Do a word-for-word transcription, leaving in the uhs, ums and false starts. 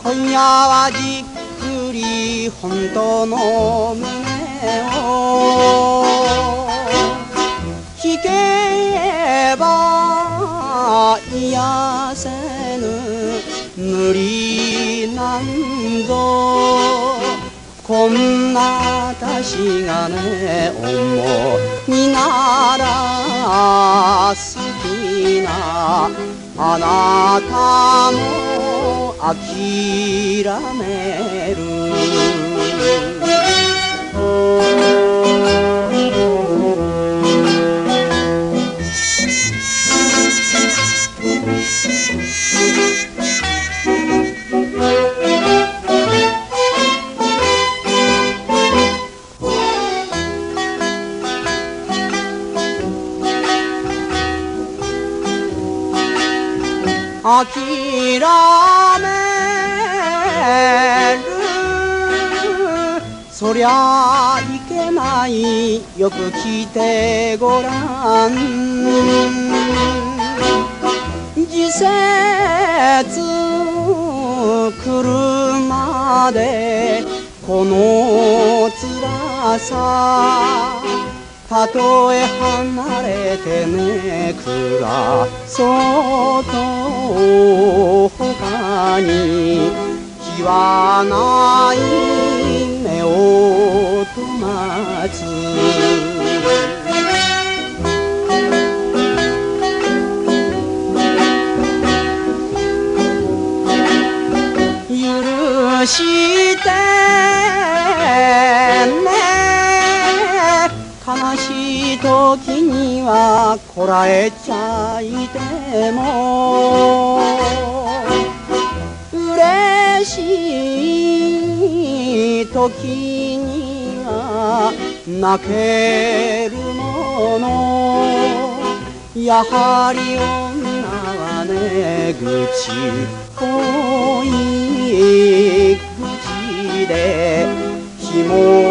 今夜はじっくり本当の胸を聞けば癒せぬ無理なんぞ。こんな私がね思いなら好きなあなたも諦める。諦めるそりゃいけない。よく聞いてごらん。時節来るまでこの辛さ、たとえ離れてね暮らそうと他に日はない目をと待つ。許してね、悲しい時にはこらえちゃいても、嬉しい時には泣けるもの。やはり女はね愚痴恋口で紐